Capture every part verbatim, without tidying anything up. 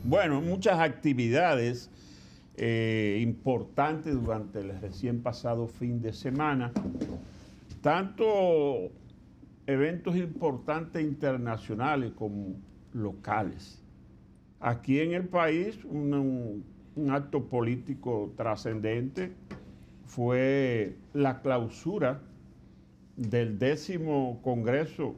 Bueno, muchas actividades eh, importantes durante el recién pasado fin de semana, tanto eventos importantes internacionales como locales. Aquí en el país, un, un, un acto político trascendente fue la clausura del décimo Congreso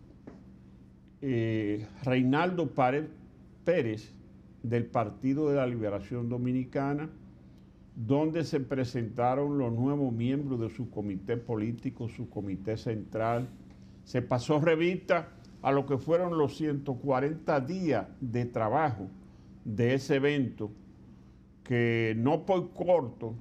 eh, Reinaldo Pérez del Partido de la Liberación Dominicana, donde se presentaron los nuevos miembros de su comité político, su comité central. Se pasó revista a lo que fueron los ciento cuarenta días de trabajo de ese evento, que no por corto,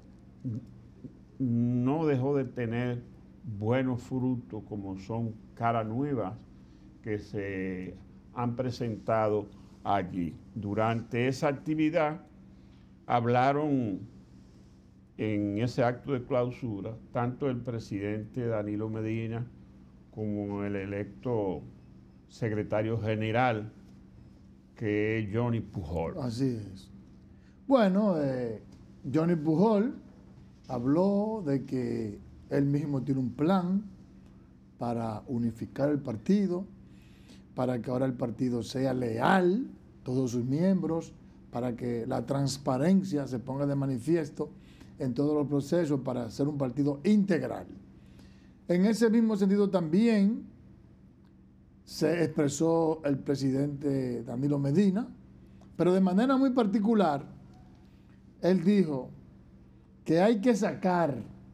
no dejó de tener buenos frutos, como son caras nuevas que se han presentado allí. Durante esa actividad hablaron en ese acto de clausura tanto el presidente Danilo Medina como el electo secretario general, que es Johnny Pujol. Así es. Bueno, eh, Johnny Pujol habló de que él mismo tiene un plan para unificar el partido, para que ahora el partido sea leal, todos sus miembros, para que la transparencia se ponga de manifiesto en todos los procesos, para ser un partido integral. En ese mismo sentido también se expresó el presidente Danilo Medina, pero de manera muy particular, él dijo que hay que sacar,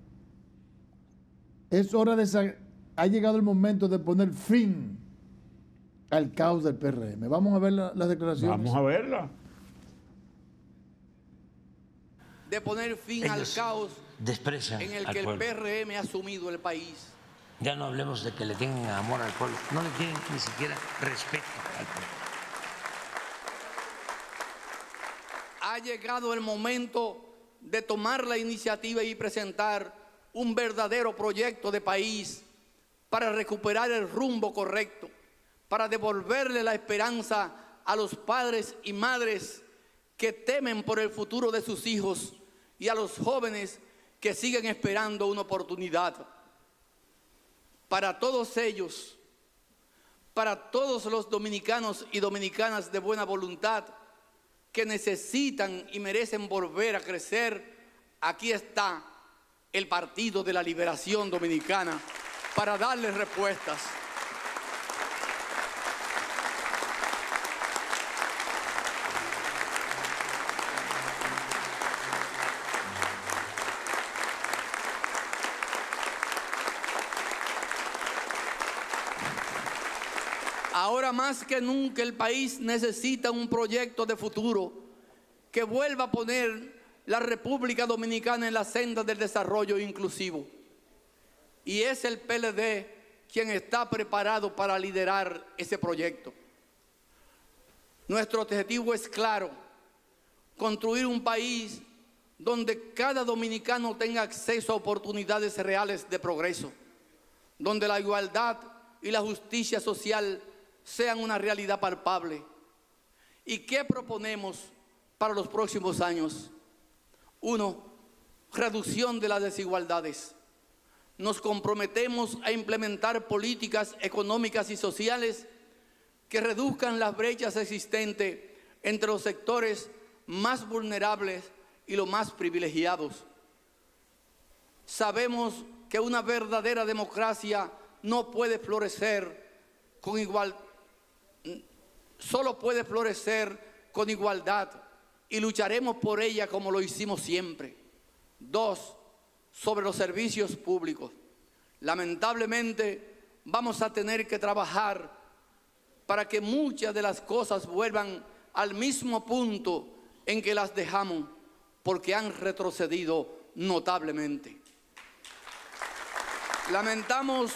es hora de sacar, ha llegado el momento de poner fin al caos del P R M. Vamos a ver la, las declaraciones. Vamos a verla. De poner fin Ellos al caos desprecian en el al que el pueblo. P R M ha asumido el país. Ya no hablemos de que le tienen amor al pueblo, no le tienen ni siquiera respeto al pueblo. Ha llegado el momento de tomar la iniciativa y presentar un verdadero proyecto de país para recuperar el rumbo correcto, para devolverle la esperanza a los padres y madres que temen por el futuro de sus hijos y a los jóvenes que siguen esperando una oportunidad. Para todos ellos, para todos los dominicanos y dominicanas de buena voluntad que necesitan y merecen volver a crecer, aquí está el Partido de la Liberación Dominicana para darles respuestas. Ahora más que nunca el país necesita un proyecto de futuro que vuelva a poner la República Dominicana en la senda del desarrollo inclusivo. Y es el P L D quien está preparado para liderar ese proyecto. Nuestro objetivo es claro: construir un país donde cada dominicano tenga acceso a oportunidades reales de progreso, donde la igualdad y la justicia social sean una realidad palpable. ¿Y qué proponemos para los próximos años? Uno, reducción de las desigualdades. Nos comprometemos a implementar políticas económicas y sociales que reduzcan las brechas existentes entre los sectores más vulnerables y los más privilegiados. Sabemos que una verdadera democracia no puede florecer con igual, solo puede florecer con igualdad, y lucharemos por ella como lo hicimos siempre. Dos, sobre los servicios públicos. Lamentablemente vamos a tener que trabajar para que muchas de las cosas vuelvan al mismo punto en que las dejamos, porque han retrocedido notablemente. Lamentamos,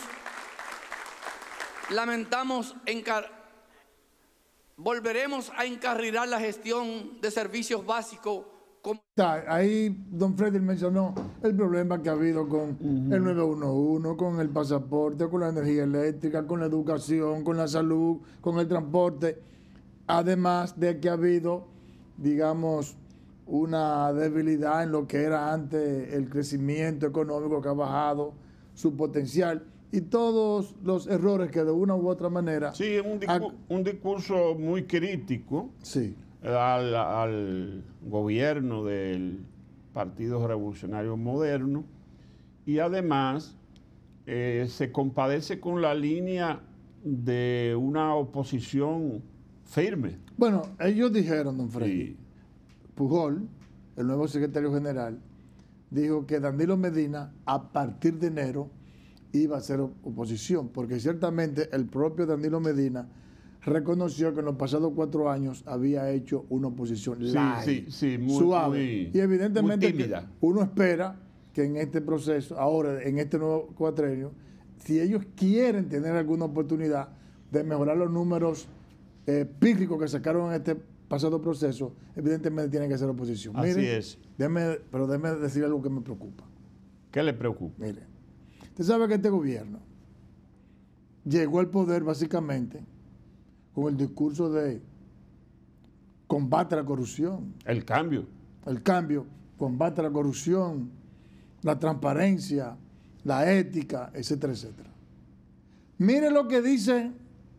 lamentamos encar volveremos a encarrilar la gestión de servicios básicos. Como Ahí don Freddy mencionó el problema que ha habido con uh-huh. el nueve uno uno, con el pasaporte, con la energía eléctrica, con la educación, con la salud, con el transporte. Además de que ha habido digamos, una debilidad en lo que era antes el crecimiento económico, que ha bajado su potencial y todos los errores que de una u otra manera... Sí, un, discu un discurso muy crítico sí. al, al gobierno del Partido Revolucionario Moderno, y además eh, se compadece con la línea de una oposición firme. Bueno, ellos dijeron, don Freddy, Sí. Pujol, el nuevo secretario general, dijo que Danilo Medina a partir de enero iba a ser oposición, porque ciertamente el propio Danilo Medina reconoció que en los pasados cuatro años había hecho una oposición Sí, light, sí, sí, muy, suave. muy- y evidentemente muy tímida. que uno espera que en este proceso, ahora en este nuevo cuatrenio, si ellos quieren tener alguna oportunidad de mejorar los números eh, pírricos que sacaron en este pasado proceso, evidentemente tienen que hacer oposición. Así Mire, es. déjeme, pero déjeme decir algo que me preocupa. ¿Qué le preocupa? Mire, usted sabe que este gobierno llegó al poder básicamente con el discurso de combate a la corrupción, El cambio. el cambio, combate a la corrupción, la transparencia, la ética, etcétera, etcétera. Mire lo que dice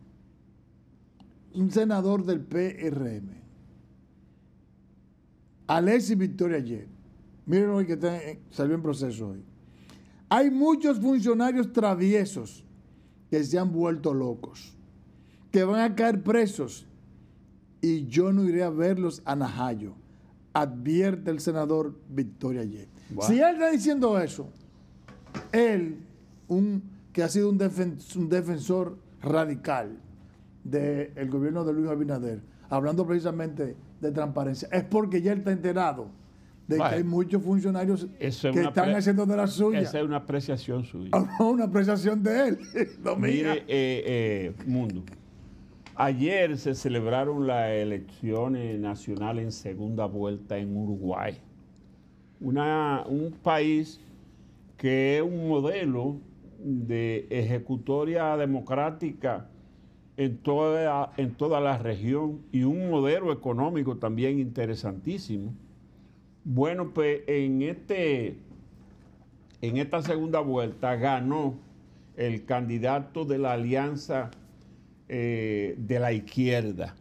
un senador del P R M, Alexis Victoria ayer. Miren hoy que está en- salió en proceso hoy. Hay muchos funcionarios traviesos que se han vuelto locos, que van a caer presos, y yo no iré a verlos a Najayo, advierte el senador Victoria ayer. Wow. Si él está diciendo eso, él, un, que ha sido un, defen- un defensor radical del gobierno de Luis Abinader, hablando precisamente de transparencia, es porque ya él está enterado de Bueno, que hay muchos funcionarios eso es que una están pre- haciendo de la suya. Esa es una apreciación suya. Una apreciación de él, no mía. Mire, eh, eh, Mundo, ayer se celebraron las elecciones nacionales en segunda vuelta en Uruguay. Una, un país que es un modelo de ejecutoria democrática en toda, en toda la región, y un modelo económico también interesantísimo. Bueno, pues en, este, en esta segunda vuelta ganó el candidato de la alianza eh, de la izquierda,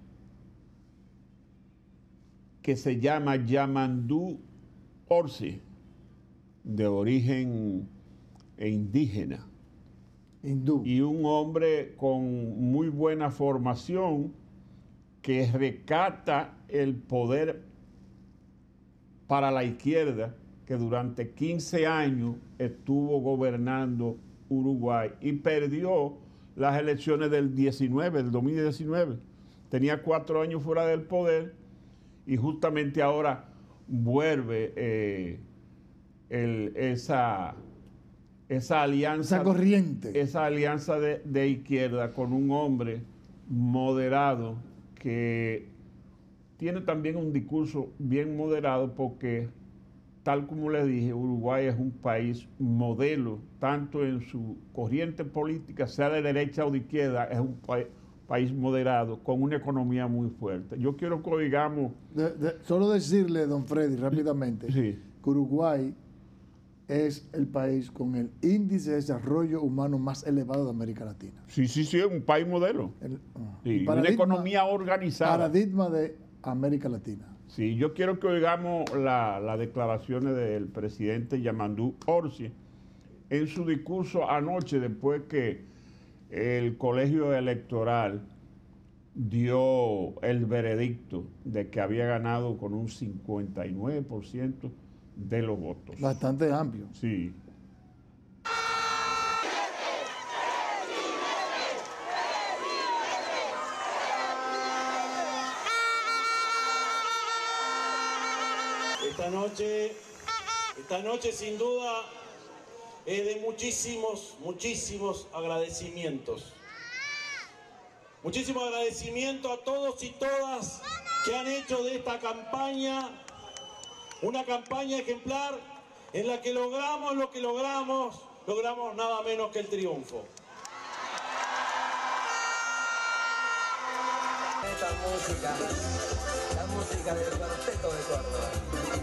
que se llama Yamandú Orsi, de origen indígena, Hindú. y un hombre con muy buena formación que rescata el poder para la izquierda, que durante quince años estuvo gobernando Uruguay y perdió las elecciones del diecinueve, del dos mil diecinueve. Tenía cuatro años fuera del poder y justamente ahora vuelve eh, el, esa, esa alianza, Esa corriente. esa alianza de, de izquierda con un hombre moderado que tiene también un discurso bien moderado, porque, tal como les dije, Uruguay es un país modelo, tanto en su corriente política, sea de derecha o de izquierda, es un pa país moderado, con una economía muy fuerte. Yo quiero que oigamos... De, de, solo decirle, don Freddy, rápidamente, Sí. que Uruguay es el país con el índice de desarrollo humano más elevado de América Latina. Sí, sí, sí, es un país modelo. El, ah, Sí, paradigma- una economía organizada. Paradigma de América Latina. Sí, yo quiero que oigamos las la declaraciones del presidente Yamandú Orsi en su discurso anoche, después que el colegio electoral dio el veredicto de que había ganado con un cincuenta y nueve por ciento de los votos. Bastante amplio. Sí. Esta noche, esta noche sin duda es de muchísimos, muchísimos agradecimientos. Muchísimo agradecimiento a todos y todas que han hecho de esta campaña una campaña ejemplar en la que logramos lo que logramos, logramos nada menos que el triunfo. Esta música, la música del Cuarteto de Córdoba.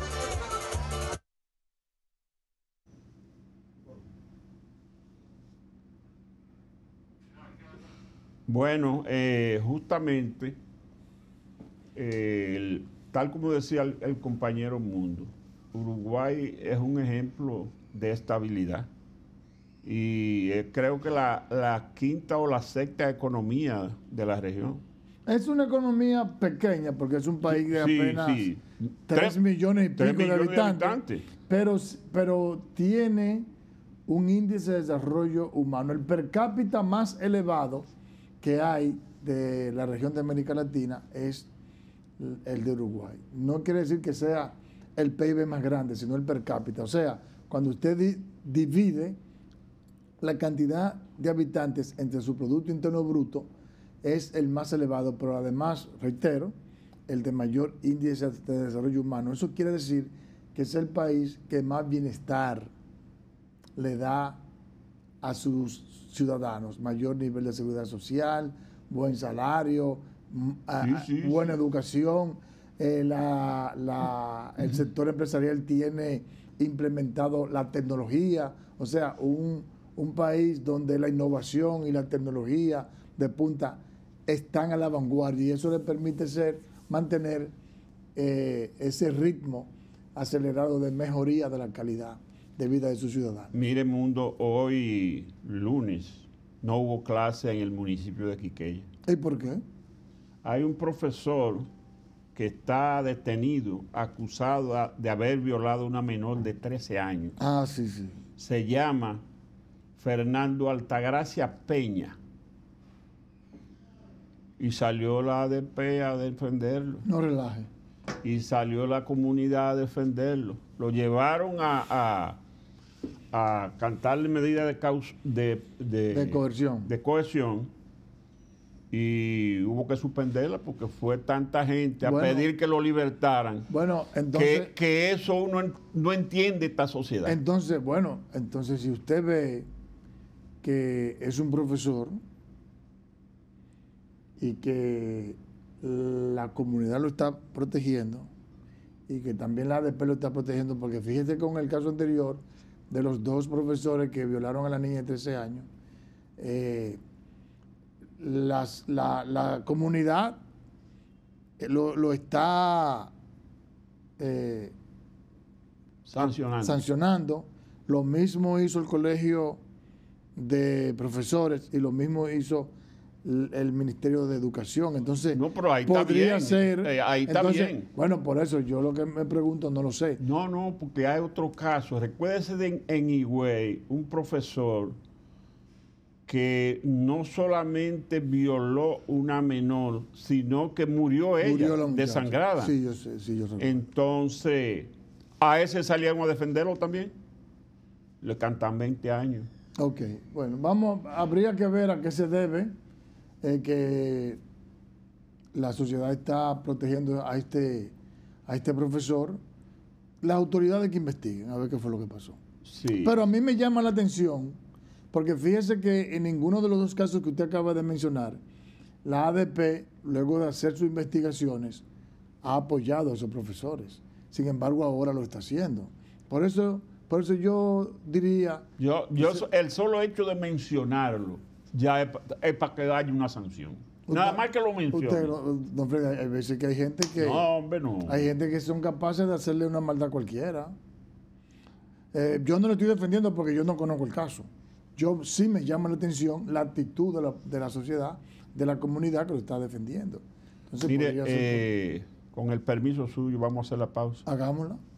Bueno, eh, justamente, eh, el- tal como decía el, el compañero Mundo, Uruguay es un ejemplo de estabilidad. Y eh, creo que la, la quinta o la sexta economía de la región. Es una economía pequeña porque es un país de Sí, apenas sí. tres Tres- millones y pico tres de millones de habitantes, habitantes. Pero, pero tiene un índice de desarrollo humano, el per cápita más elevado que hay de la región de América Latina es el de Uruguay. No quiere decir que sea el P I B más grande, sino el per cápita. O sea, cuando usted di- divide la cantidad de habitantes entre su Producto Interno Bruto, es el más elevado, pero además, reitero, el de mayor índice de desarrollo humano. Eso quiere decir que es el país que más bienestar le da a sus ciudadanos, mayor nivel de seguridad social, buen salario, m- a- Sí, a- sí, buena sí. educación, eh, la- la- el sector empresarial tiene implementado la tecnología, o sea, un, un país donde la innovación y la tecnología de punta están a la vanguardia y eso le permite ser, mantener eh, ese ritmo acelerado de mejoría de la calidad de vida de sus ciudadanos. Mire, Mundo, hoy lunes no hubo clase en el municipio de Quiqueya. ¿Y por qué? Hay un profesor que está detenido, acusado a- de haber violado a una menor de trece años. Ah, sí, sí. Se llama Fernando Altagracia Peña. Y salió la A D P a defenderlo. No relaje. Y salió la comunidad a defenderlo. Lo llevaron a, a, a cantarle medidas de, caus- de, de, De coerción. de cohesión, y hubo que suspenderla porque fue tanta gente a Bueno. pedir que lo libertaran, Bueno, entonces, que, que eso uno en- no entiende esta sociedad. entonces, bueno, entonces si usted ve que es un profesor y que la comunidad lo está protegiendo y que también la A D P lo está protegiendo, porque fíjese con el caso anterior de los dos profesores que violaron a la niña de trece años, eh, las- la, la comunidad eh, lo, lo está eh, Sancionando. sancionando. Lo mismo hizo el colegio de profesores y lo mismo hizo el, el Ministerio de Educación. Entonces, No, pero ahí está podría bien. ser. Eh, ahí está entonces, bien. Bueno, por eso yo lo que me pregunto no lo sé. No, no, porque hay otro caso. Recuérdese de en, en Higüey, un profesor que no solamente violó una menor, sino que murió ella Murió la muchacha. desangrada. Sí, yo sé, sí, yo recuerdo. Entonces, a ese salieron a defenderlo también. Le cantan veinte años. Ok, bueno, vamos, habría que ver a qué se debe eh, que la sociedad está protegiendo a este, a este profesor. Las autoridades que investiguen a ver qué fue lo que pasó. Sí. Pero a mí me llama la atención, porque fíjese que en ninguno de los dos casos que usted acaba de mencionar, la A D P, luego de hacer sus investigaciones, ha apoyado a esos profesores. Sin embargo, ahora lo está haciendo. Por eso, por eso yo diría... yo, yo, so- el solo hecho de mencionarlo ya es, para que haya una sanción. Nada más que lo mencione. Usted, don Freddy, hay veces que hay gente que... No, hombre, no. Hay gente que son capaces de hacerle una maldad a cualquiera. Eh, yo no lo estoy defendiendo porque yo no conozco el caso. Yo sí me llama la atención la actitud de la, de la sociedad, de la comunidad que lo está defendiendo. Entonces, Mire, podría ser- eh, con el permiso suyo, vamos a hacer la pausa. hagámosla.